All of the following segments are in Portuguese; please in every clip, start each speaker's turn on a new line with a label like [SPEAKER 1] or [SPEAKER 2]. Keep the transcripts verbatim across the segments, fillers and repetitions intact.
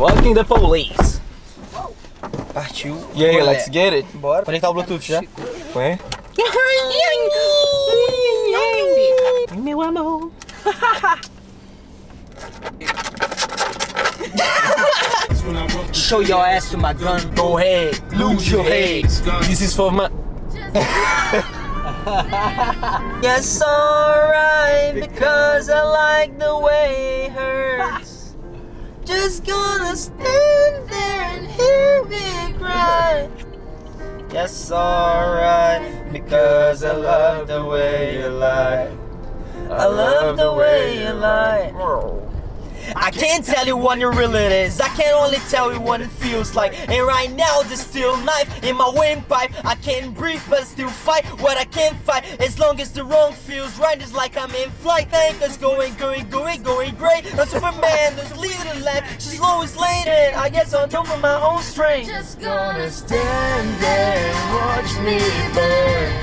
[SPEAKER 1] Fucking the police.
[SPEAKER 2] Partiu.
[SPEAKER 1] E aí,
[SPEAKER 2] Olé.
[SPEAKER 1] let's get it.
[SPEAKER 2] Bora. Conectar o Bluetooth já.
[SPEAKER 1] Põe. Meu amor.
[SPEAKER 2] Show your ass to my gun.
[SPEAKER 1] Go ahead, lose your head. This is for my...
[SPEAKER 2] Yes, alright, because I like the way it hurts. Just gonna stand there and hear me cry. Yes, alright, because I love the way you lie. I love the way you lie. I can't tell you what it really is. I can only tell you what it feels like. And right now there's still knife in my windpipe. I can't breathe but still fight what I can't fight. As long as the wrong feels right, it's like I'm in flight. Anchors going, going, going, going great. I'm Superman, there's leading left. She's always late and I guess I'll jump on my own string. Just gonna stand there and watch me burn.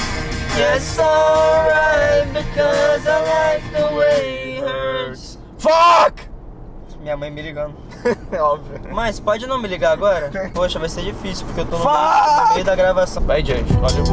[SPEAKER 2] Yes, alright, because I like the way it hurts.
[SPEAKER 1] Fuck!
[SPEAKER 2] Minha mãe me ligando.
[SPEAKER 1] É óbvio.
[SPEAKER 2] Mas pode não me ligar agora? Poxa, vai ser difícil porque eu tô no
[SPEAKER 1] Fuck!
[SPEAKER 2] meio da gravação.
[SPEAKER 1] Vai, gente. Valeu.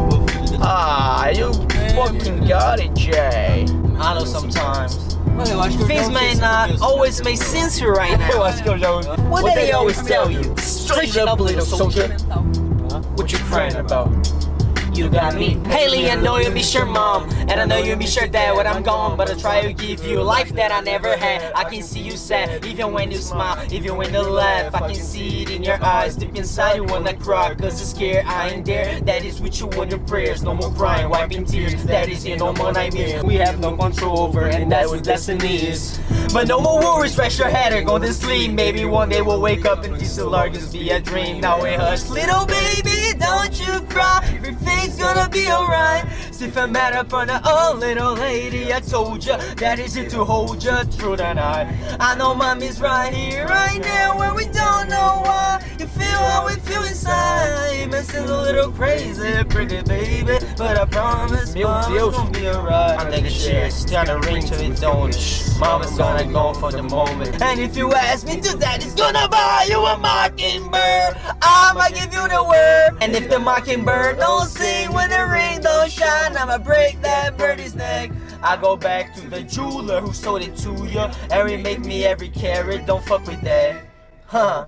[SPEAKER 1] Ah, you fucking got it, Jay.
[SPEAKER 2] I know sometimes
[SPEAKER 3] Mano, eu acho que eu
[SPEAKER 2] things
[SPEAKER 3] já
[SPEAKER 2] may
[SPEAKER 3] ouvi esse
[SPEAKER 2] not
[SPEAKER 3] começo.
[SPEAKER 2] always make sense right now.
[SPEAKER 1] Eu acho que eu já ouvi.
[SPEAKER 2] What do they always tell you?
[SPEAKER 1] Straighten up, little soldier. What you crying about?
[SPEAKER 2] You got me. Haley, I know you'll be sure mom, and I know you'll be sure dad when I'm gone, but I try to give you a life that I never had. I can see you sad, even when you smile, even when you laugh. I can see it in your eyes, deep inside you wanna cry, cause you're scared I ain't there. That is with you on your prayers, no more crying, wiping tears. That is in no more nightmare we have no control over, and that's what destiny is. But no more worries, rest your head and go to sleep. Maybe one day we'll wake up and this will all just be a dream. Now we hush, little baby, don't you cry. Everything's gonna be alright. If I'm mad upon a oh little lady, I told ya that is it to hold ya through the night. I know mommy's right here, right now, where we don't know why. You feel how we feel inside. Missing a little crazy, pretty baby, but I promise
[SPEAKER 1] Meu
[SPEAKER 2] mama's
[SPEAKER 1] Deus.
[SPEAKER 2] gonna be alright. I'm taking cheers, gonna ring to it, don't it? Mama's gonna go for the moment. And if you ask me to, daddy's gonna buy you a mockingbird. I'ma give you the word. And if the mockingbird don't sing when the ring don't shine, I'ma break that birdie's neck. I go back to the jeweler who sold it to you and remake me every carat. Don't fuck with that, huh?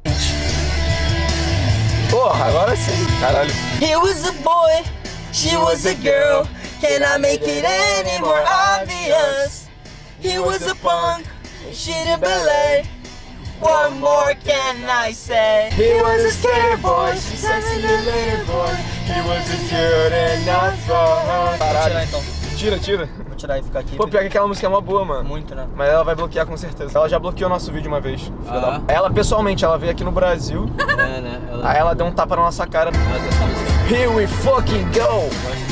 [SPEAKER 1] Porra, agora sim. Caralho.
[SPEAKER 2] He was a boy, she was a girl. Can I make it any more obvious? He was a punk, she did ballet. What more can I say? He was a skater boy, she said see you later boy. He was a dude and not for her. Vou tirar então.
[SPEAKER 1] Tira, tira.
[SPEAKER 2] Vou tirar e ficar aqui.
[SPEAKER 1] Pô, pior que aquela música é uma boa, mano.
[SPEAKER 2] Muito, né?
[SPEAKER 1] Mas ela vai bloquear com certeza. Ela já bloqueou nosso vídeo uma vez. filha
[SPEAKER 3] Ah.
[SPEAKER 1] da- Ela, pessoalmente, ela veio aqui no Brasil.
[SPEAKER 3] É, né? Ela...
[SPEAKER 1] Aí ela deu um tapa na nossa cara.
[SPEAKER 3] Ela já sabe isso.
[SPEAKER 1] Here we fucking go!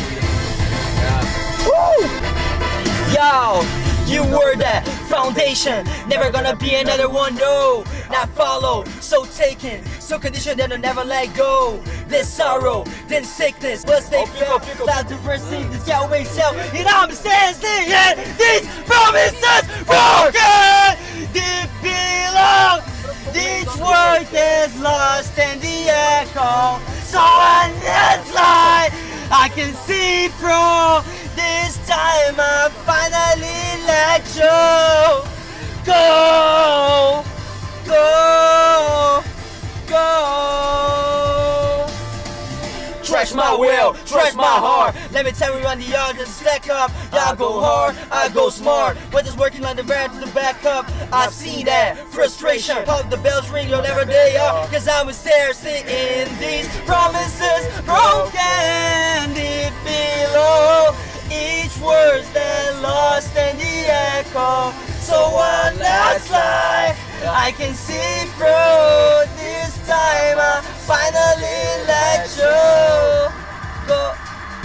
[SPEAKER 2] Yo, you were that foundation, never gonna be another one, no. Not follow, so taken, so conditioned that I'll never let go. There's sorrow, then sickness, but they felt without to receive this Yahweh self. And I'm standing in these promises broken. Deep below, each word is lost in the echo. So on this line, I can see through. This time I finally let you go, go, go. Trash my will, trash my heart. Let me tell you on the other stack up. Y'all go hard, I go smart. We're just working on the bad to the back up. I see that frustration. Pop the bells ring whenever they are. Cause I was there singing these promises broken deep below. Each word's that lost in the echo. So one last lie I can see through. This time I finally let you go.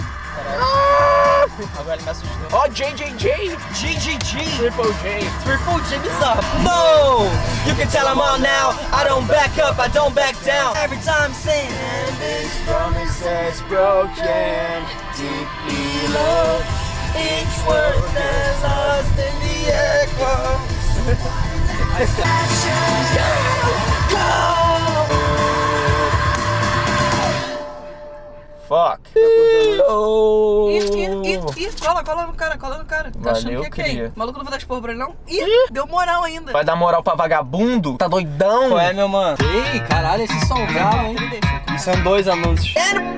[SPEAKER 2] Agora ele me assustou.
[SPEAKER 1] Ó, J J J!
[SPEAKER 2] G G G.
[SPEAKER 1] Triple J!
[SPEAKER 2] Triple J is up. No! You can tell I'm on now. I don't back up, I don't back down. Every time saying this promise is broken deep below. Each word that's lost in the echo.
[SPEAKER 1] fuck? Oh.
[SPEAKER 4] Ih, ih, ih, ih, cola, cola no cara, cola no cara. Tá achando
[SPEAKER 1] Valeu,
[SPEAKER 4] que é quem?
[SPEAKER 1] cria.
[SPEAKER 4] O maluco não vai dar esporro pra ele, não? Ih, deu moral ainda.
[SPEAKER 1] Vai dar moral pra vagabundo? Tá doidão?
[SPEAKER 2] Qual é, meu mano?
[SPEAKER 3] Ei, caralho, esses são bravos, hein?
[SPEAKER 2] São dois anúncios.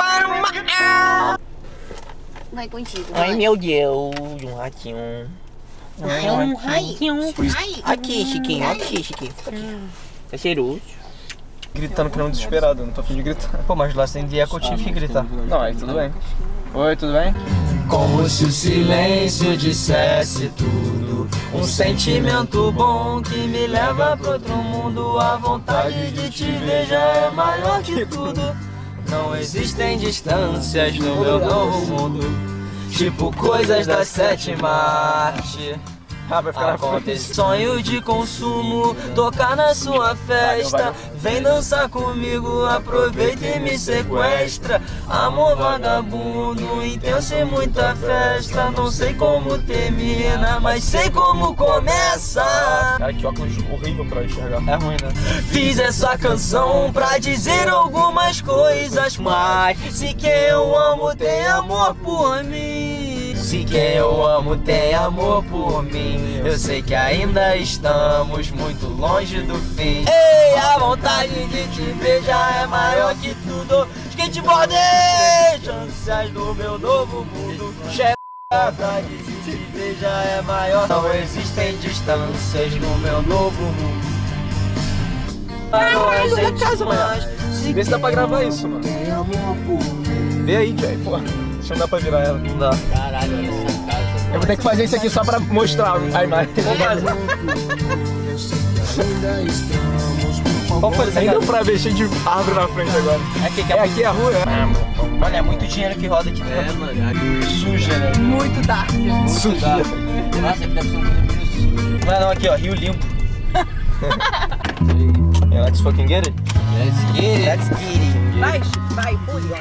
[SPEAKER 5] Vai contigo.
[SPEAKER 1] Ai, meu Deus, um ratinho.
[SPEAKER 5] É um rainho.
[SPEAKER 1] Aqui, Chiquinho, aqui, Chiquinho. Tá cheiroso. Gritando que não desesperado, não tô afim de gritar. Pô, mas lá sem dia eu tive que gritar. Não, aí tudo bem. Oi, tudo bem?
[SPEAKER 2] Como se o silêncio dissesse tudo. Um sentimento bom que me leva pro outro mundo. A vontade de te ver já é maior que tudo. Não existem distâncias no meu novo mundo. Tipo coisas da sétima arte.
[SPEAKER 1] Ah, vai ficar na
[SPEAKER 2] Acontece sonho de consumo, tocar na sua festa. Vem dançar comigo, aproveita e me sequestra. Amor vagabundo, intenso e muita festa. Não sei como termina, mas sei como começa.
[SPEAKER 1] Cara, que óculos horrível pra enxergar.
[SPEAKER 2] É ruim, né? Fiz essa canção pra dizer algumas coisas, mas se quem eu amo tem amor por mim. Se quem eu amo tem amor por mim, eu sei que ainda estamos muito longe do fim. Ei, a vontade de te ver já é maior que tudo. Skateboard, chances do meu novo mundo. A vontade de te ver já é maior. Não existem distâncias no meu novo mundo. Agora a casa, mano.
[SPEAKER 1] Vê se dá pra gravar isso, mano. Vê aí, Jay, pô. Deixa eu dar pra virar ela. Não dá.
[SPEAKER 3] Caralho, olha essa casa.
[SPEAKER 1] Eu vou ter que fazer isso aqui só pra mostrar a imagem.
[SPEAKER 2] Qual foi essa
[SPEAKER 1] Nem
[SPEAKER 2] casa?
[SPEAKER 1] deu pra ver, cheio de árvore na frente agora.
[SPEAKER 2] É aqui que
[SPEAKER 1] É
[SPEAKER 2] é
[SPEAKER 1] aqui a rua? É.
[SPEAKER 2] Mano, é muito dinheiro que roda aqui
[SPEAKER 3] É,
[SPEAKER 2] dentro.
[SPEAKER 3] mano,
[SPEAKER 2] Suja, né?
[SPEAKER 4] Muito dark.
[SPEAKER 1] Suja.
[SPEAKER 3] nossa, aqui deve ser um condomínio sujo.
[SPEAKER 2] Não é não, aqui ó, Rio Limpo.
[SPEAKER 1] Yeah, let's fucking get it.
[SPEAKER 3] Let's get it.
[SPEAKER 2] Let's get it.
[SPEAKER 4] Vai, vai, pule,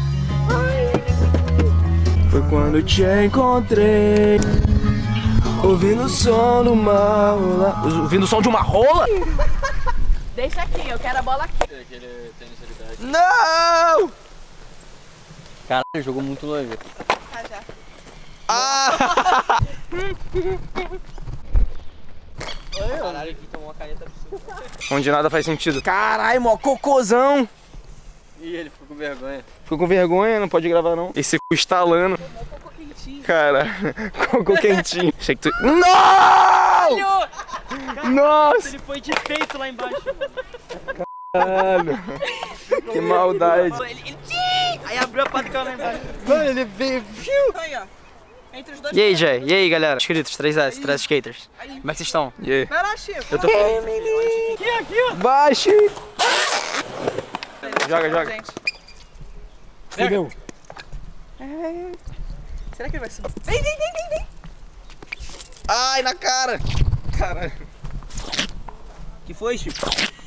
[SPEAKER 1] Foi quando te encontrei, ouvindo o som de uma rola. Ouvindo o som de uma rola?
[SPEAKER 4] Deixa aqui, eu quero a bola aqui.
[SPEAKER 3] Aquele tênis solidariedade.
[SPEAKER 1] Não!
[SPEAKER 3] Caralho, jogou muito longe.
[SPEAKER 4] Ah, já.
[SPEAKER 1] Ah!
[SPEAKER 3] Caralho, aqui tomou uma caneta absurda.
[SPEAKER 1] Onde nada faz sentido. Caralho, mó cocôzão.
[SPEAKER 3] Ih, ele ficou com vergonha.
[SPEAKER 1] Ficou com vergonha, não pode gravar não. Esse cu estalando. Cara, cocô quentinho. Achei que tu... Não! Nossa!
[SPEAKER 2] Ele foi de peito lá embaixo, mano.
[SPEAKER 1] Caralho. Que maldade.
[SPEAKER 2] Ele, ele... Aí abriu a pata e caiu lá embaixo.
[SPEAKER 1] Mano, ele veio...
[SPEAKER 4] Aí, ó. Entre os dois.
[SPEAKER 2] E aí, Jay? E aí, galera? Inscritos, três S, três skaters. Como é que vocês estão?
[SPEAKER 1] E aí?
[SPEAKER 4] Vai lá, Chico.
[SPEAKER 2] Eu tô...
[SPEAKER 4] Aqui, aqui, ó.
[SPEAKER 1] Vai, Chico! Joga, joga.
[SPEAKER 4] Gente.
[SPEAKER 1] Fudeu.
[SPEAKER 4] Será que ele vai subir? Vem, vem, vem, vem, vem.
[SPEAKER 1] Ai, na cara. Caralho.
[SPEAKER 2] Que foi, Chico?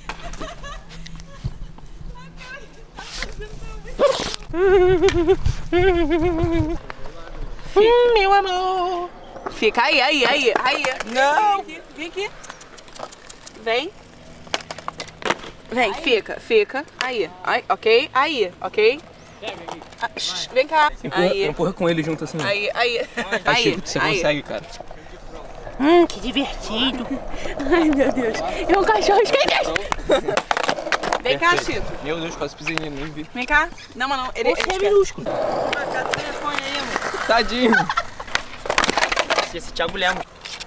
[SPEAKER 4] Hum, meu amor. Fica aí, aí, aí, aí.
[SPEAKER 2] Não.
[SPEAKER 4] Vem aqui, vem aqui. Vem. Vem, fica, fica. Aí, aí, ok, aí, ok. Ah, shh, vem cá. Aí,
[SPEAKER 1] Empurra com ele junto assim.
[SPEAKER 4] aí, aí.
[SPEAKER 1] Vai,
[SPEAKER 4] Aí,
[SPEAKER 1] Chico, você
[SPEAKER 4] aí.
[SPEAKER 1] consegue, cara.
[SPEAKER 4] Hum, que divertido. Ai, meu Deus. É um cachorro esquentado. Vem cá, Chico.
[SPEAKER 1] Meu Deus, quase pisei nele, nem vi.
[SPEAKER 4] Vem cá. Não, mas não. Ele,
[SPEAKER 2] Poxa,
[SPEAKER 4] ele
[SPEAKER 2] é minúsculo.
[SPEAKER 4] Cadê o telefone aí, amor?
[SPEAKER 1] Tadinho.
[SPEAKER 2] Esse Thiago Lemos.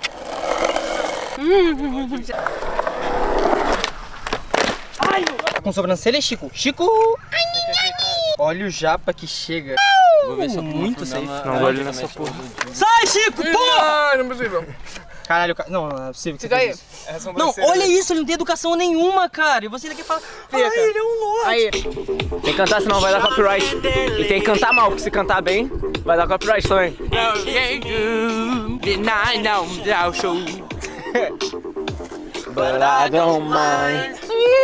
[SPEAKER 4] Ai,
[SPEAKER 2] Tá com sobrancelha, Chico? Chico! Olha o japa que chega.
[SPEAKER 3] Vou ver se eu
[SPEAKER 2] Muito safe.
[SPEAKER 1] Não olhe nessa porra.
[SPEAKER 2] Sai, Chico! Porra!
[SPEAKER 1] Ai, não é possível.
[SPEAKER 2] Caralho, ca- não, não é possível que você
[SPEAKER 4] Fica aí.
[SPEAKER 2] fez isso. Não, olha isso, ele não tem educação nenhuma, cara. E você ainda quer falar, ai, ele é um lorde.
[SPEAKER 4] aí.
[SPEAKER 1] Tem que cantar, senão vai dar copyright. E tem que cantar mal, porque se cantar bem, vai dar copyright também. But I don't mind.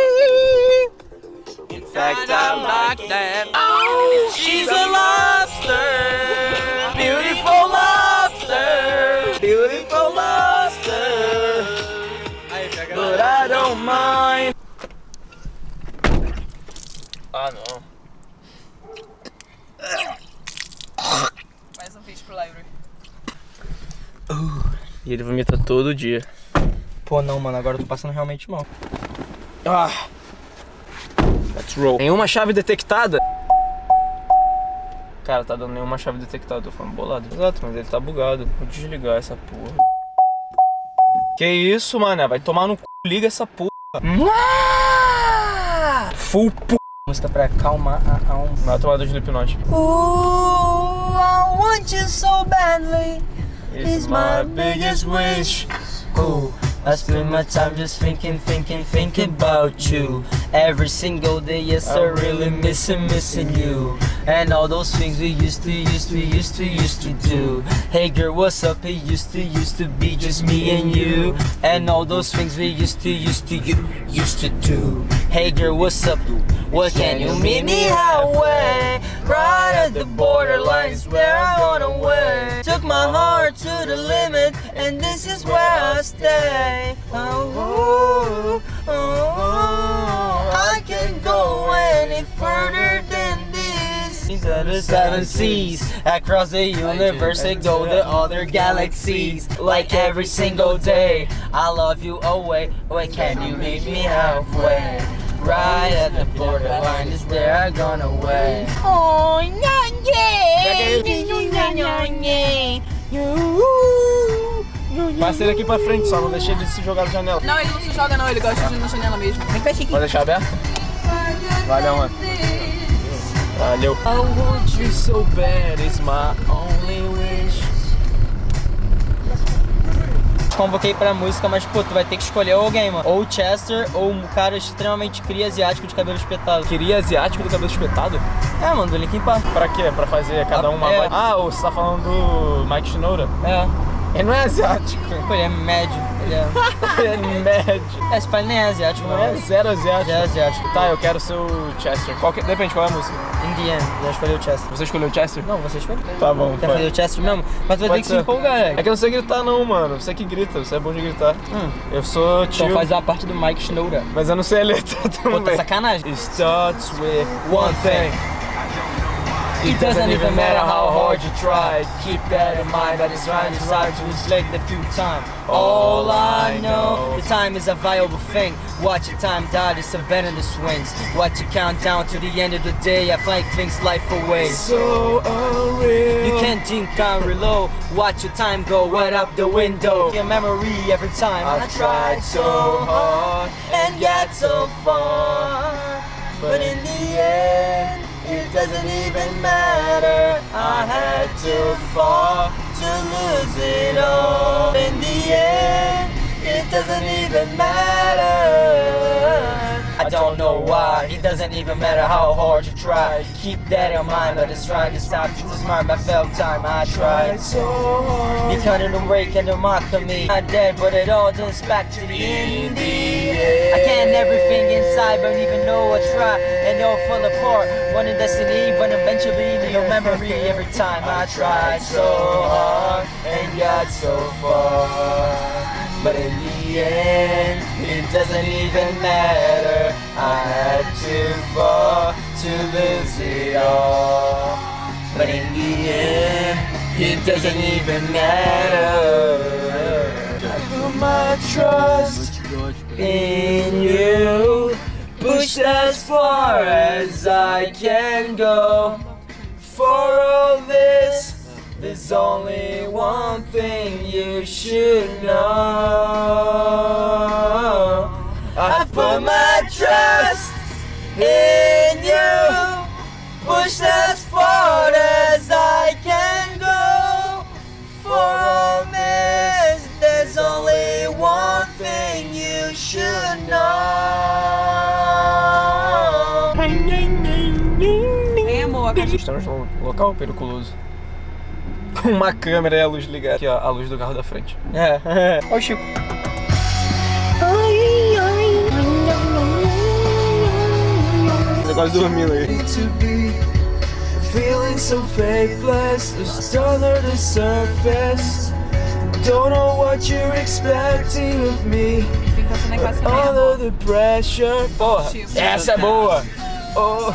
[SPEAKER 1] In fact, I like that. Oh, she's a lobster. Beautiful lobster. Beautiful lobster. But I don't mind. Ah, não. Uh, e ele vomita todo dia. Pô, não, mano, agora eu tô passando realmente mal. Ah. Let's roll. Nenhuma chave detectada. Cara, tá dando nenhuma chave detectada, tô falando bolado. Exato, mas ele tá bugado. Vou desligar essa porra. Que isso, mano? Vai tomar no c... Liga essa porra. Ah! Full p... Música pra acalmar a alma. Vai tomar do Slipknot.
[SPEAKER 2] Ooh, I want you so badly.
[SPEAKER 1] It's my biggest wish.
[SPEAKER 2] Ooh, I spend my time just thinking, thinking, thinking about you. Every single day, yes, I really missing, missing you. And all those things we used to, used to, used to, used to do. Hey girl, what's up? It used to, used to be just me and you. And all those things we used to, used to, you, used to do. Hey girl, what's up? What can you meet me halfway? Right at the borderlines where I run away. Took my heart to the limit, and this is where I stay. Oh, oh, oh, I can't go any further than this. Into the seven seas, across the universe and go to other galaxies. Like every single day, I love you away. Why can't you meet me halfway? Right at the borderline is there I gone away. Oh,
[SPEAKER 1] Passa ele aqui pra frente, só não deixa ele se jogar na janela.
[SPEAKER 4] Não, ele não se joga não, ele gosta de ir na janela mesmo. Vem cá, Chiquinho.
[SPEAKER 1] Pode deixar aberto? Valeu, mano. Valeu. I want you so bad, it's my only wish.
[SPEAKER 2] Convoquei pra música, mas pô, tu vai ter que escolher alguém, mano. Ou o Chester, ou um cara extremamente cria asiático de cabelo espetado.
[SPEAKER 1] Queria asiático do cabelo espetado?
[SPEAKER 2] É, mano, do Linkin Park.
[SPEAKER 1] Pra quê? Pra fazer cada uma...
[SPEAKER 2] É.
[SPEAKER 1] Ah, você tá falando do Mike Shinoda?
[SPEAKER 2] É.
[SPEAKER 1] Ele não é asiático.
[SPEAKER 2] Pô, ele é médio. Ele é...
[SPEAKER 1] Ele é médio.
[SPEAKER 2] É, esse pai nem é asiático,
[SPEAKER 1] Não
[SPEAKER 2] mano.
[SPEAKER 1] é zero asiático.
[SPEAKER 2] Já é asiático.
[SPEAKER 1] Tá, eu quero ser o Chester. Qual que... Depende, qual é a música?
[SPEAKER 2] In the end, já escolheu o Chester.
[SPEAKER 1] Você escolheu o Chester?
[SPEAKER 2] Não, você escolheu.
[SPEAKER 1] Tá bom,
[SPEAKER 2] Quer
[SPEAKER 1] vai.
[SPEAKER 2] fazer o Chester mesmo? Mas tu vai
[SPEAKER 1] Pode
[SPEAKER 2] ter que
[SPEAKER 1] ser.
[SPEAKER 2] se empolgar,
[SPEAKER 1] É
[SPEAKER 2] velho.
[SPEAKER 1] que eu não sei gritar não, mano. Você que grita, você é bom de gritar.
[SPEAKER 2] Hum.
[SPEAKER 1] Eu sou tio,
[SPEAKER 2] Então faz a parte do Mike Shinoda.
[SPEAKER 1] mas eu não sei a letra
[SPEAKER 2] Pô, tá
[SPEAKER 1] também.
[SPEAKER 2] sacanagem.
[SPEAKER 1] It starts with one thing.
[SPEAKER 2] It doesn't even matter how hard you try. Keep that in mind that it's right inside to reflect the few time. All I know, the time is a viable thing. Watch your time die, it's a bend in the swings. Watch it count down to the end of the day. I fight things life away.
[SPEAKER 1] So unreal.
[SPEAKER 2] You can't think down reload. Watch your time go right up the window. Your memory every time I tried so hard and got so far, but in the end it doesn't even matter. I had to fall to lose it all. In the end, it doesn't even matter. I don't know why, it doesn't even matter how hard you try. Keep that in mind, but it's trying to stop you to smart my felt time. I tried so hard. You turned to break and to mock of me. I'm dead, but it all turns back to the end. I can't everything inside, but even though I try, and it all fall apart. One in destiny, but eventually in your memory. Every time I tried so hard and got so far, but in the end, it doesn't even matter. I had to fall to lose it all, but in the end, it doesn't even matter. I put my trust in you, pushed as far as I can go. For all this, there's only one thing you should know. I put my trust in you, pushed as far as I can go. For all this, there's only one thing you should know.
[SPEAKER 4] Vem, amor, a caixa.
[SPEAKER 1] Estamos num local periculoso. Com uma câmera e a luz ligada. Aqui, ó, a luz do carro da frente.
[SPEAKER 2] É, é. Ó o Chico.
[SPEAKER 1] Negócio dormindo aí. Feeling so faithless, just under the surface. Don't know what you're expecting of me.
[SPEAKER 4] Tem que esse negócio também, amor.
[SPEAKER 1] Under the pressure. Porra, essa é boa. Oh,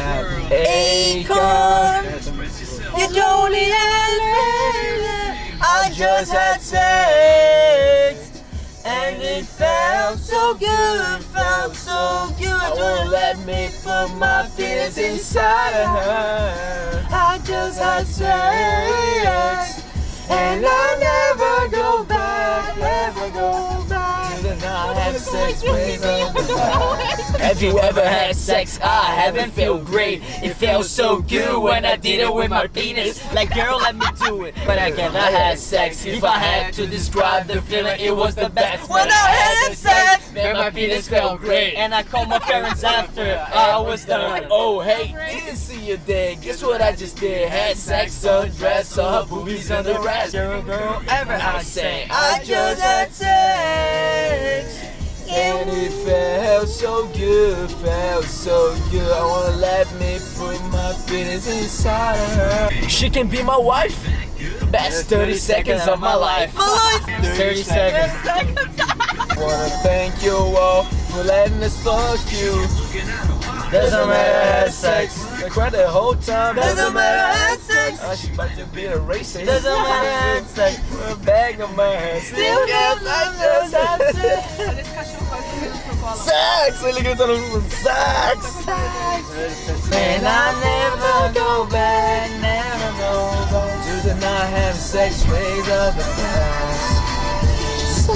[SPEAKER 2] Akon, you don't need answers. I just had sex. And it felt so good, felt so good. Don't let me put my penis inside of her. I just had sex, and I never go back, never go back to the not have sex ways of the past.
[SPEAKER 6] Have you ever had sex? I haven't felt great. It felt so good when I did it with my penis. Like, girl, let me do it. But I cannot have sex. If I had to describe the feeling, it was the best.
[SPEAKER 2] When I had sex,
[SPEAKER 6] man, my penis felt great. And I called my parents after I was done. Oh, hey, didn't see you there. Guess what I just did? Had sex, undressed, saw her boobies on the rest. Girl, girl, ever I say,
[SPEAKER 2] I just had sex.
[SPEAKER 1] And it felt so good, felt so good. I wanna let me put my penis inside of her. She can be my wife. Best thirty seconds of my life. thirty seconds. Wanna thank you all for letting us fuck you. Doesn't matter I had sex. I cried the whole time.
[SPEAKER 2] Doesn't matter I had sex.
[SPEAKER 1] Oh, she about to be a racist.
[SPEAKER 2] Doesn't matter I had sex.
[SPEAKER 1] A bag of my head.
[SPEAKER 2] Still just I just had sex.
[SPEAKER 4] Olha esse cachorro quase correndo pro colo.
[SPEAKER 1] Sex! Ele gritando sex!
[SPEAKER 2] And I never go back, never go back
[SPEAKER 1] to the not have sex ways of the past.
[SPEAKER 2] So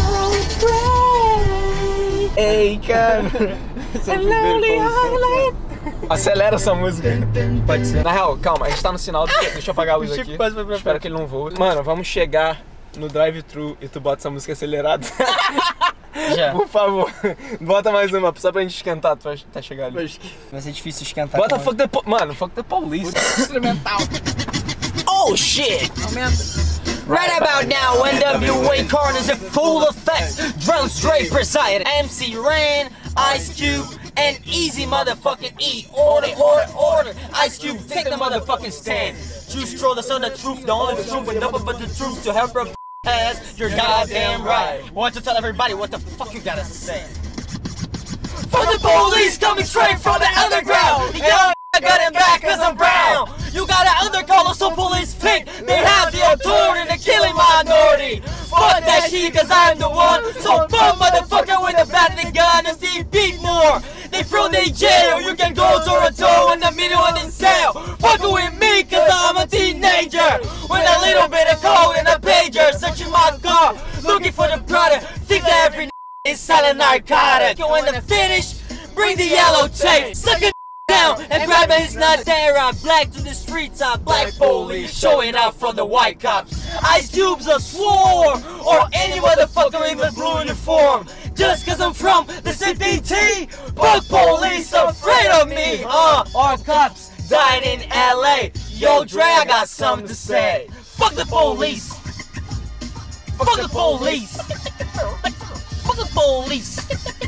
[SPEAKER 2] great.
[SPEAKER 1] Ei, cara! Acelera essa música. Pode ser. Na real, calma, a gente tá no sinal. Deixa eu apagar a luz aqui. Espero que ele não voe. Mano, vamos chegar no drive-thru e tu bota essa música acelerada.
[SPEAKER 2] Já.
[SPEAKER 1] Por favor, bota mais uma, só pra gente esquentar, tu vai tá chegando ali.
[SPEAKER 2] Vai ser difícil esquentar.
[SPEAKER 1] Bota fuck the po Mano, fuck the police.
[SPEAKER 4] Instrumental.
[SPEAKER 2] Oh shit!
[SPEAKER 4] Aumenta.
[SPEAKER 2] Right about now, N W A corners in full effect. Drum straight preside. M C Ren, Ice Cube, and Easy motherfucking E. Order, order, order. Ice Cube, take the motherfucking stand. Juice Troll, that's on the truth, the only truth, and nothing but the truth to help her ass. You're goddamn right. Want to tell everybody what the fuck you gotta say. For the police coming straight from the underground. Yo, I got him back cause I'm brown. You got an undercolor so police think they have the authority to kill a minority. Fuck that shit cause I'm the one. So fuck motherfucker with a bat and a gun and see beat more. They throw they jail, you can go toe to toe in the middle of the cell. Fucking with me cause I'm a teenager. With a little bit of code and a pager. Searching my car, looking for the product. Think that every is selling narcotic. And when the finish, bring the yellow tape. Suck it down and grab it, it's not there. I'm black to the streets, I'm black police showing out from the white cops. Ice Cube's a swore, or any motherfucker in the blue uniform. Just cause I'm from the C P T, fuck police afraid of me. Uh, our cops died in L A. Yo, Dre, I got something to say. Fuck the police. Fuck the police. Fuck the police.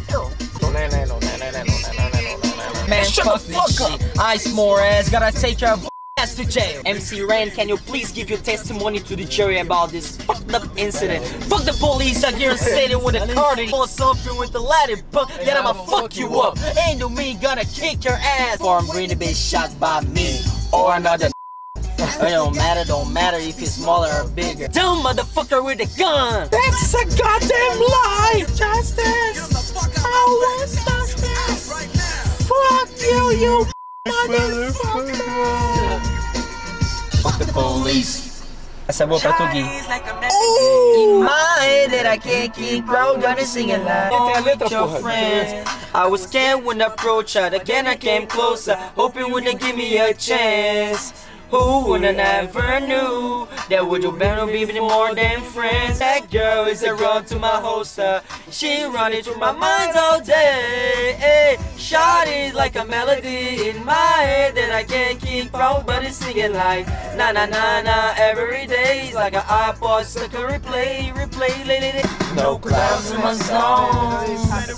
[SPEAKER 2] Man, fuck this shit. Ice more ass, gotta take your ass to jail. M C Ren, can you please give your testimony to the jury about this fucked up incident? Fuck the police out here sitting with a card or something with the ladder, but yet I'ma fuck you up. Ain't no me gonna kick your ass, or I'm ready to be shot by me or another. It don't matter, don't matter if it's smaller or bigger. Dumb motherfucker with a gun. That's a goddamn lie. Justice. I want justice. Fuck you, you motherfucker. Fuck the police. Essa é boa pra tu, Gui. In my head that I can't keep growing, gonna sing it loud.
[SPEAKER 1] Tem a letra,
[SPEAKER 2] Your
[SPEAKER 1] porra.
[SPEAKER 2] friends. I was scared when I approached her. Again I came closer, hoping would give me a chance. Who would have never knew that would you better be more than friends? That girl is a run to my holster. She running through my mind all day. Hey, shot is like a melody in my head that I can't keep from, but it's singing like na na na na every day. It's like an iPod stuck a replay, replay, lay, lay, lay. No clouds in my zone.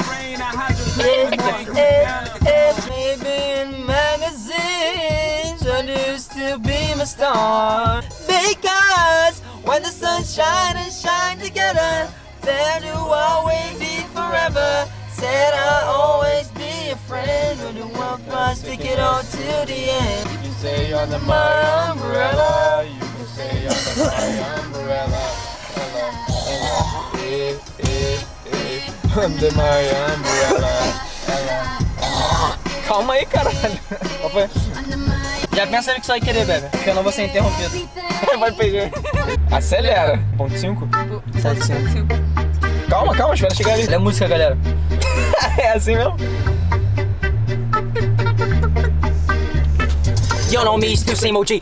[SPEAKER 2] Maybe in magazines I used to be my star. Because when the sun shine and shine together, there to always be forever. Said I'll always be a friend when the world must pick it on to the end.
[SPEAKER 1] You can stay under my umbrella. You can stay under my umbrella. Under my umbrella. Calma aí, caralho. Qual foi?
[SPEAKER 2] Já pensa no que você vai querer, bebê, porque eu não vou ser interrompido.
[SPEAKER 1] Vai pegar. Acelera. Ponto cinco?
[SPEAKER 2] sete cinco.
[SPEAKER 1] Calma, calma, espera chegar ali.
[SPEAKER 2] Olha a música, galera.
[SPEAKER 1] É assim mesmo?
[SPEAKER 2] You know me, still same O G.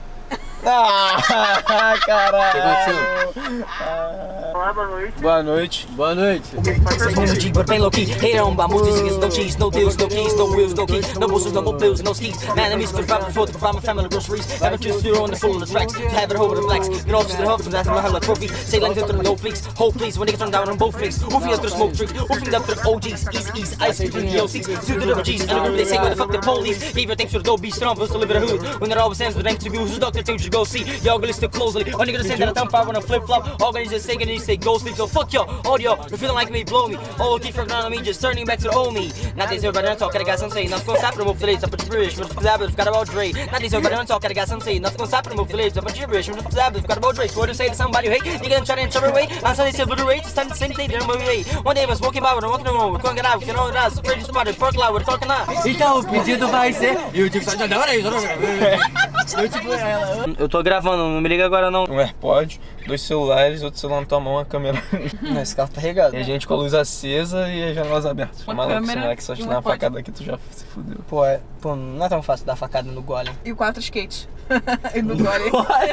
[SPEAKER 1] Ah, caralho.
[SPEAKER 3] Olá, boa noite.
[SPEAKER 1] Boa noite.
[SPEAKER 6] Boa noite.
[SPEAKER 2] O G, but bem low key. Hate on by moves, niggas, no cheese, no deals, no keys, no wheels, no keys, no bullshit, no bills, no skis. Man, I'm used to five before to provide my family groceries. Have a juice zero on the full of the tracks. To have it over the blacks. Get off to the hubs, and that's my hella trophy. Say lines into the no fleeks. Hold please, when niggas turn down on both flicks. Woofing up to the smoke tricks. Woofing up to the O Gs, East East, Ice between the O Cs. Two to the G's, and the group they say where the fuck the police. Gave your thanks to the dope beast, strong, to live in the hood. When it always ends with empty views, who's doctor things you go see. Y'all gonna listen closely. All niggas say that I dump out when I flip flop. All guys just say and you say go sleep. So fuck y'all, all y'all. You're feeling like me, blow me. All keep from on me, just turning back to the old me. Not these everybody don't talk, I got some say. Nothing's gonna stop to move the leads, up a gibberish. But the forgot about Dre. Not these everybody don't talk, I got some say. Nothing's gonna stop to move the leads, up a gibberish. But the forgot about Dre. So what do you say to somebody who hate? Nigga, I'm trying to enter away. On Sunday, still blue rate. It's time to same thing, they're moving away. One day I was walking by with a walking around. We're going out, we can all that. Spread you somebody, pork loud, we're talking out.
[SPEAKER 6] Então, o pedido vai ser... Eu tipo, só da hora isso, eu tipo, ela...
[SPEAKER 2] Eu tô gravando, não me liga agora não.
[SPEAKER 1] Um AirPod, dois celulares, outro celular na tua mão, a câmera.
[SPEAKER 2] Esse carro tá regado.
[SPEAKER 1] E a gente com a luz acesa e as janelas abertas.
[SPEAKER 4] Uma
[SPEAKER 1] Maluco, esse
[SPEAKER 4] câmera
[SPEAKER 1] moleque só
[SPEAKER 4] e
[SPEAKER 1] te
[SPEAKER 4] um
[SPEAKER 1] dá uma
[SPEAKER 4] AirPod.
[SPEAKER 1] facada aqui, tu já se fudeu.
[SPEAKER 2] Pô, é, pô, não é tão fácil dar facada no golem.
[SPEAKER 4] E o quatro skates. E no gole.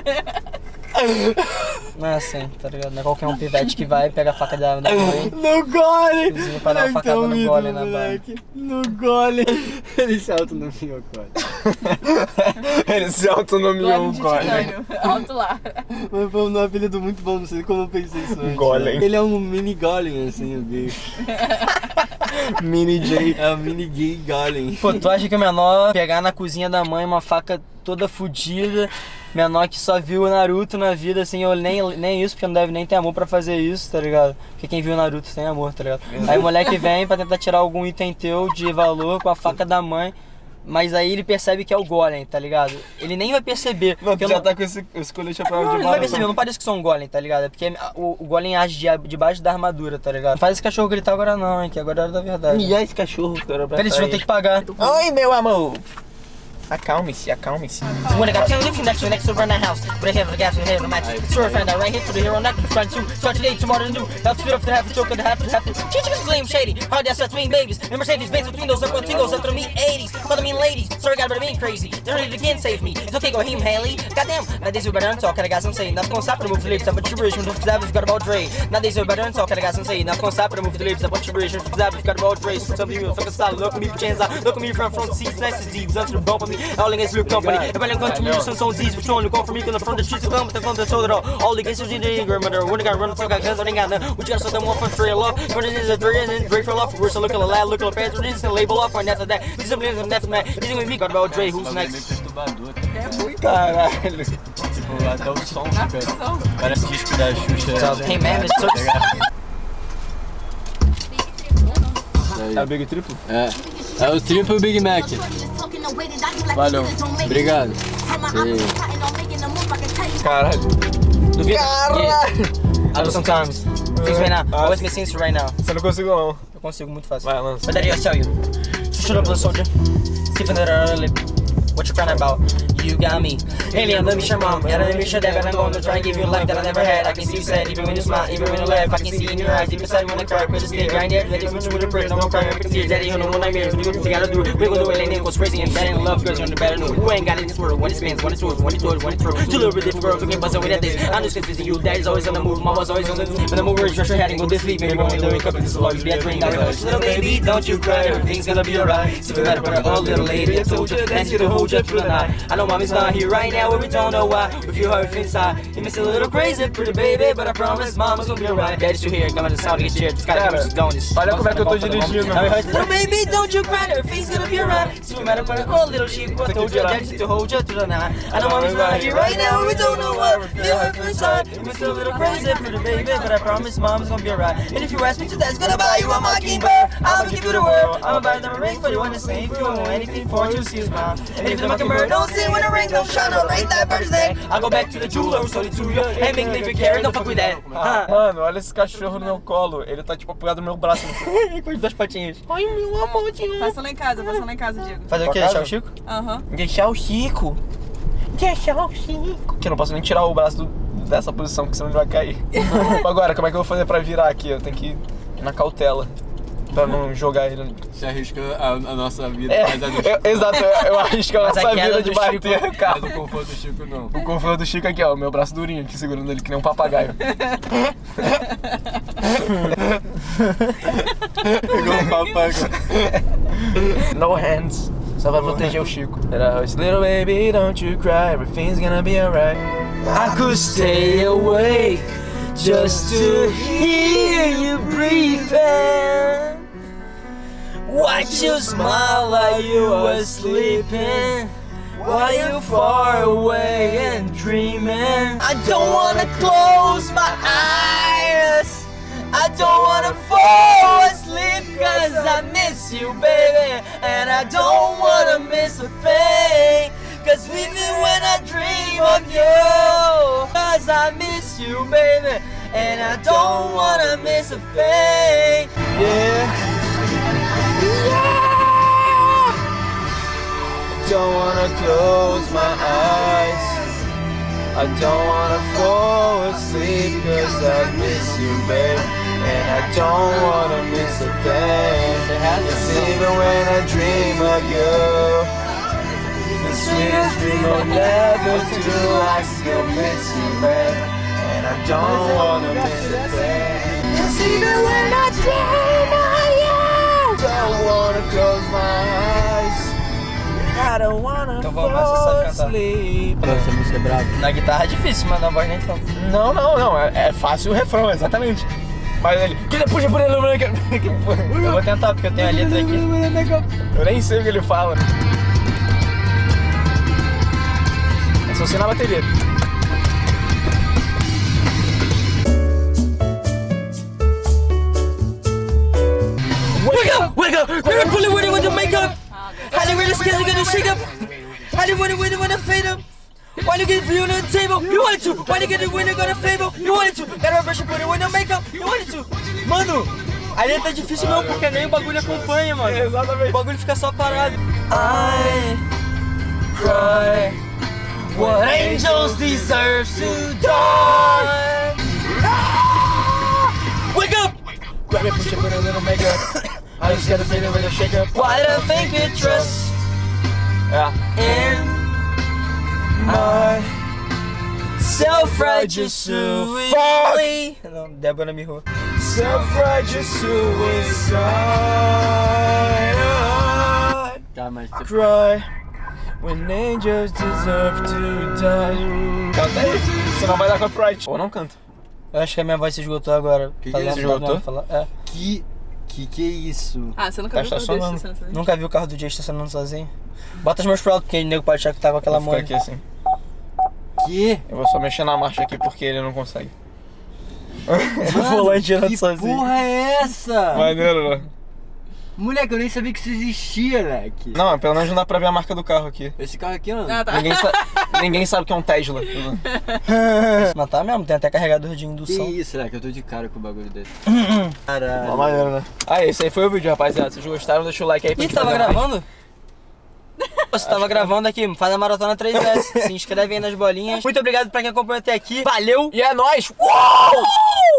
[SPEAKER 2] Não é assim, tá ligado? Não é qualquer um pivete que vai e pega a faca da, da mãe.
[SPEAKER 6] No gole!
[SPEAKER 2] Cozinha pra dar uma facada no golem na barra.
[SPEAKER 6] No gole! Ele se autonomiou, cara.
[SPEAKER 1] Ele se autonomiou um golem.
[SPEAKER 4] Alto lá.
[SPEAKER 6] Mas foi um apelido muito bom, não sei como eu pensei isso antes.
[SPEAKER 1] Golem.
[SPEAKER 6] Ele é um mini golem, assim, o gay.
[SPEAKER 1] Mini J.
[SPEAKER 6] É um mini gay golem.
[SPEAKER 2] Pô, tu acha que o menor pegar na cozinha da mãe uma faca toda fodida, menor que só viu o Naruto na vida, assim, eu nem, nem isso, porque não deve nem ter amor pra fazer isso, tá ligado? Porque quem viu o Naruto tem amor, tá ligado? Aí o moleque vem pra tentar tirar algum item teu de valor com a faca da mãe, mas aí ele percebe que é o golem, tá ligado? Ele nem vai perceber.
[SPEAKER 1] Não, tu já
[SPEAKER 2] não...
[SPEAKER 1] tá com esse, esse colete à prova
[SPEAKER 2] Não,
[SPEAKER 1] de
[SPEAKER 2] ele
[SPEAKER 1] bala.
[SPEAKER 2] vai perceber, eu não pareço que sou um golem, tá ligado? É porque o, o golem age de, debaixo da armadura, tá ligado? Não faz esse cachorro gritar agora não, hein, que agora é hora da verdade.
[SPEAKER 1] E é esse cachorro, cara?
[SPEAKER 2] Peraí, vocês vão ter que pagar.
[SPEAKER 1] Oi, meu amor. Acalme-se, acalme-se.
[SPEAKER 2] When I got ten living next to next to run the house, but I have the gas and head on the match. Sure, friend, I right here to the hero neck, trying to start today, tomorrow to do. That's fit up to have a joke and half to have to. Chichicas gleam shady, hard ass between babies. And Mercedes Benz between those up tingles up to me eighties. But I mean ladies, sorry, God, but I mean crazy. They're ready to again save me. It's okay, go him, Haley. Goddamn, now these are better than talk, and I got some say. Nothing gonna stop to move the lips, I'm a gibberish, when the Zavis got about Dre. Now these are better than talk, and I got some say. Nothing gonna stop to move the lips, I'm a gibberish, when the Zavis got about Dre. So some of you fucking style, look at me, chance out. Look at me front front seats, nice as deep, under the bump of me. All against Luke Company. Everybody come to me with some songs, these which one, you come from me, from the streets of them, but they from the shoulder. All the gangsters in the grandmother, when they got run the fuck out, guns, I ain't got none. We just saw them one for straight love. But it is a three and then Dre for love. We're still looking at lad, looking at pants, we're just gonna label off right after that. These are the names of Next Man. These are with me, got about Dre, who's next?
[SPEAKER 1] Caralho.
[SPEAKER 6] Tipo, até o som fica. Parece disco da Xuxa.
[SPEAKER 2] Hey man, it's so...
[SPEAKER 1] É o Big Triplo?
[SPEAKER 6] É. É o triplo Big Mac. Valeu. Obrigado.
[SPEAKER 1] Caralho.
[SPEAKER 2] Caralho! I do sometimes. Things right now. I always make things right now.
[SPEAKER 1] Você não conseguiu não.
[SPEAKER 2] Eu consigo muito fácil.
[SPEAKER 1] Vai, lança.
[SPEAKER 2] But daddy, I'll tell you. So shut up, little soldier. Stephen that early. What you crying about? You got me. Alien, let me show mom. Yeah, let me show that, but I'm going to try and give you a life that I never had. I can see you sad, even when you smile, even when you laugh. I can see in your eyes, deep inside when I cry. With a stick right there, let it switch with a prayer. No more crying, I can see daddy, you know when I'm here. We gotta do it. We gonna do it, and it goes crazy. And that ain't love, girls, you're on the better note. Who ain't got it in this world? When it spins, when it's yours, when it's yours, when it's true. Two little bit different girls looking buzzing with that this. I'm just confusing you. Daddy's always on the move, mama's always on the move. When the move is, rush your head and go this sleep. Maybe when we wake up, this will always be a dream. Now, little baby, don't you cry, everything's gonna be alright. See, we gotta put a little lady, I told you, dance you to hold you through the night. I know mommy's not here right now, but we don't know why. If you hurt inside, you miss a little crazy, pretty baby, but I promise mama's gonna be alright. Daddy's still here, coming to the sound to get cheered. Just gotta keep us going.
[SPEAKER 1] Olha como é que eu tô dirigindo.
[SPEAKER 2] Little baby, don't you cry, everything's gonna be alright. So we matter for a little sheep, I told you, daddy's to hold you through the night. I know mommy's not here right now, but we don't know why. If you hurt inside, you miss a little crazy, pretty baby, but I promise mama's gonna be alright. And if you ask me to dance, gonna buy you a mockingbird. I'ma give you the world. I'ma buy them a ring for you on the same. If you want anything for you, see a smile. And leave like a bird. Don't see when the ring don't shine, don't raise that bird's neck. I go back to the jeweler, sold it to you, and make me carry, don't fuck with that.
[SPEAKER 1] Mano, olha esse cachorro no meu colo. Ele tá tipo apoiado no meu braço.
[SPEAKER 2] Com as duas patinhas.
[SPEAKER 1] Ai, meu amor, tio.
[SPEAKER 4] Passa lá em casa, passa lá em casa, Diego.
[SPEAKER 2] Fazer o quê? Deixar o Chico?
[SPEAKER 4] Aham.
[SPEAKER 1] Deixar o Chico. Deixar o Chico. Que eu não posso nem tirar o braço do, dessa posição, porque senão ele vai cair. Agora, como é que eu vou fazer pra virar aqui? Eu tenho que ir na cautela. Pra não jogar ele.
[SPEAKER 6] Você arrisca a, a nossa vida.
[SPEAKER 1] É,
[SPEAKER 6] mas a do
[SPEAKER 1] eu, exato, eu, eu arrisco a
[SPEAKER 2] Mas
[SPEAKER 1] nossa
[SPEAKER 2] a queda
[SPEAKER 1] vida de
[SPEAKER 2] do
[SPEAKER 1] bater,
[SPEAKER 2] Chico-
[SPEAKER 1] cara.
[SPEAKER 6] Mas o conforto do Chico não.
[SPEAKER 1] O conforto do Chico aqui, ó, o meu braço durinho aqui, segurando ele que nem um papagaio.
[SPEAKER 6] Pegou um papagaio.
[SPEAKER 1] No hands. Só pra proteger o Chico. Little baby, don't you cry, everything's gonna be alright. I could stay awake just to hear you breathing. Watch you smile like you were sleeping, while you far away and dreaming. I don't wanna close my eyes, I don't wanna fall asleep, cause I miss you, baby, and I don't wanna miss a thing, cause even when I dream of you, cause I miss you, baby, and I don't wanna miss a thing. Yeah. Yeah. Don't wanna close my eyes, I don't wanna fall asleep, cause I miss you, babe, and I don't wanna miss a thing. Cause even when I dream of you, the sweetest dream I'll never do, I still miss you, babe, and I don't wanna miss a thing. Cause even when I dream of you, don't wanna close my eyes, I don't wanna
[SPEAKER 2] Então vamos lá, você sabe cantar.
[SPEAKER 1] sleep.
[SPEAKER 2] Essa música é brava. Na guitarra é difícil, mas na voz nem tanto.
[SPEAKER 1] Não, não, não, é, é fácil o refrão, exatamente. Mas ele. Puxa por ele,
[SPEAKER 2] Eu vou tentar, porque eu tenho a letra aqui.
[SPEAKER 1] eu nem sei o que ele fala. É só ser na bateria.
[SPEAKER 2] Wake up, wake up, we're pulling with it with the makeup. How they really scared, gonna shake up. How they wanna win it, wanna fade up. Why you get view on the table? You wanted to. Why you get the winner, gonna favor? You wanted to. Gotta brush put it with the makeup. You wanted to. Mano, a letra é difícil não, porque nem o bagulho acompanha, mano.
[SPEAKER 1] Exatamente.
[SPEAKER 2] O bagulho fica só parado.
[SPEAKER 1] I cry what angels deserve to die.
[SPEAKER 2] Wake up!
[SPEAKER 1] Grab it, push it, put a little makeup. I just gotta fade it with a shake up.
[SPEAKER 2] Why do I think you trust
[SPEAKER 1] Yeah.
[SPEAKER 2] in
[SPEAKER 1] My
[SPEAKER 2] self-righteous
[SPEAKER 1] suicide.
[SPEAKER 2] Não, Débora me errou.
[SPEAKER 1] Self-righteous suicide.
[SPEAKER 6] Tá, mas tipo,
[SPEAKER 1] Cry when angels deserve to die. Canta aí, você não vai dar copyright. Ou não canta.
[SPEAKER 2] Eu acho que a minha voz se esgotou agora.
[SPEAKER 6] Que
[SPEAKER 2] Tá
[SPEAKER 6] que
[SPEAKER 2] lento,
[SPEAKER 6] se
[SPEAKER 1] esgotou?
[SPEAKER 2] não, falar- É.
[SPEAKER 6] que. Que que é isso?
[SPEAKER 4] Ah, você nunca
[SPEAKER 1] Tá
[SPEAKER 4] viu o carro
[SPEAKER 1] estacionando.
[SPEAKER 4] desse estacionamento?
[SPEAKER 2] Nunca vi o carro do dia estacionando sozinho. Bota os meus pro alto, porque o nego pode achar que tá com aquela
[SPEAKER 1] Vou ficar
[SPEAKER 2] mão.
[SPEAKER 1] aqui assim.
[SPEAKER 6] Que?
[SPEAKER 1] Eu vou só mexer na marcha aqui porque ele não consegue. O volante girando
[SPEAKER 6] Que
[SPEAKER 1] sozinho.
[SPEAKER 6] porra é essa?
[SPEAKER 1] Maneiro, né?
[SPEAKER 6] Moleque, eu nem sabia que isso existia, moleque.
[SPEAKER 1] Não, pelo menos não dá pra ver a marca do carro aqui.
[SPEAKER 6] Esse carro aqui, não.
[SPEAKER 4] Ah, tá.
[SPEAKER 1] Ninguém, sa ninguém sabe que é um Tesla.
[SPEAKER 2] Mas tá mesmo, tem até carregador de
[SPEAKER 6] Que
[SPEAKER 2] indução.
[SPEAKER 6] isso, moleque? Eu tô de cara com o bagulho desse. Caralho.
[SPEAKER 1] Uma maneira, né? Ah, esse aí foi o vídeo, rapaziada. Se vocês gostaram, deixa o like aí pra
[SPEAKER 2] Ih,
[SPEAKER 1] gente
[SPEAKER 2] tava
[SPEAKER 1] fazer mais.
[SPEAKER 2] gravando? Você tava gravando aqui, faz a maratona três S. Se inscreve aí nas bolinhas. Muito obrigado pra quem acompanhou até aqui. Valeu!
[SPEAKER 1] E é nóis! Uou!